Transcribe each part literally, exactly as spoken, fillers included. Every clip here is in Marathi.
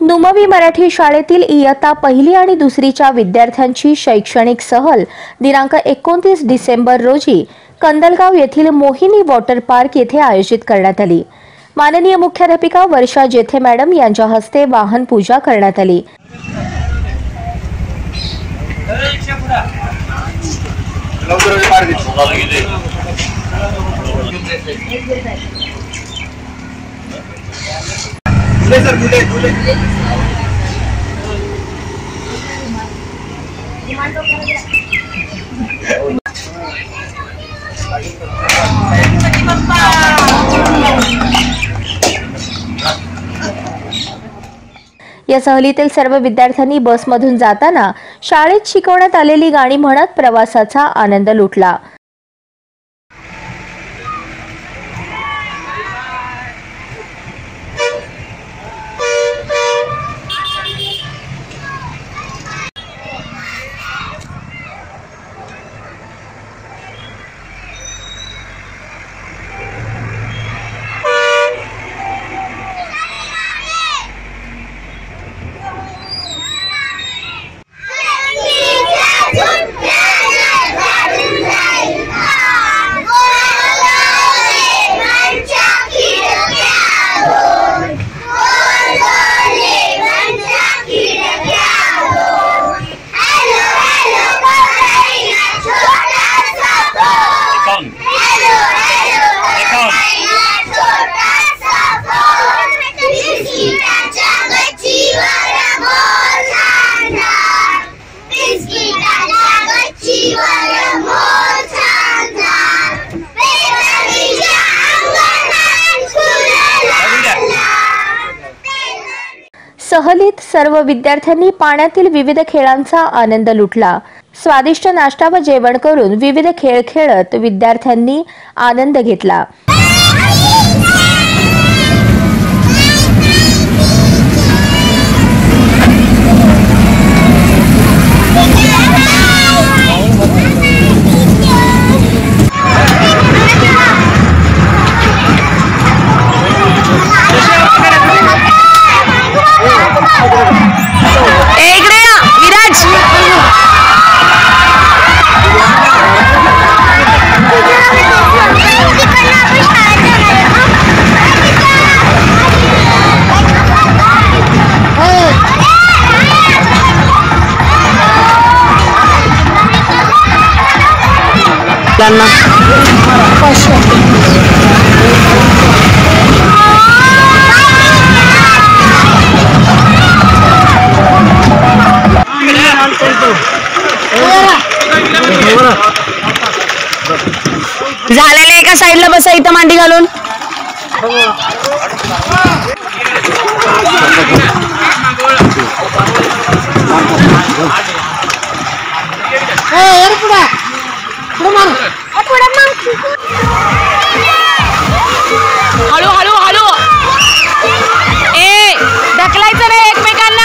नुमवी मराठी शाळेतील इयत्ता पहिली आणि दुसरीच्या विद्यार्थ्यांची शैक्षणिक सहल दिनांक एकोणतीस डिसेंबर रोजी कंदलगाव येथील मोहिनी वॉटर पार्क येथे आयोजित करण्यात आली। माननीय मुख्याध्यापिका वर्षा जेथे मॅडम यांच्या हस्ते वाहन पूजा करण्यात आली। या सहलीतील सर्व विद्यार्थ्यांनी बसमधून जाताना शाळेत शिकवण्यात आलेली गाणी म्हणत प्रवासाचा आनंद लुटला। सहलीत सर्व विद्यार्थ्यांनी पाण्यातील विविध खेळांचा आनंद लुटला। स्वादिष्ट नाश्ता व जेवण करून विविध खेळ खेळत विद्यार्थ्यांनी आनंद घेतला। झालेले एका साइडला बसा इथं मांडी घालून। हळू हळू हळू ए ढकलायचं रे एकमेकांना।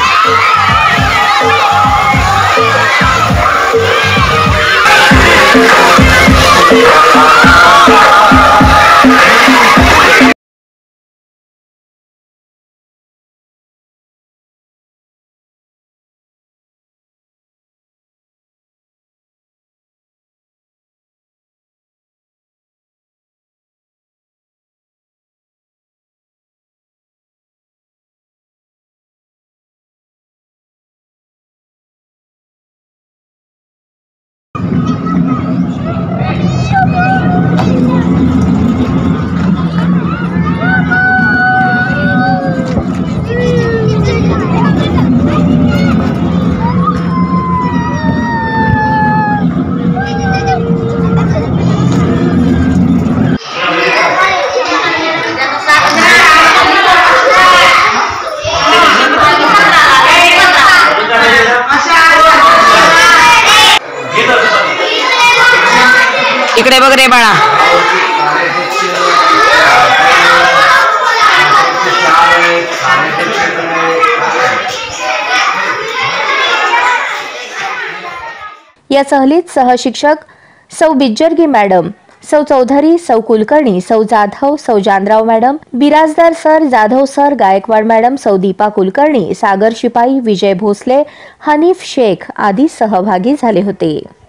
इकडे बघ रे बाळा। या सहलीत सहशिक्षक सौ बिज्जरगी मॅडम, सौ चौधरी, सौ कुलकर्णी, सौ जाधव, सौ Janrao madam, Birajdar sir, Jadhav sir, Gaikwad madam, सौ दीपा कुलकर्णी, सागर शिपाई, विजय भोसले, हनीफ शेख आदी सहभागी झाले होते.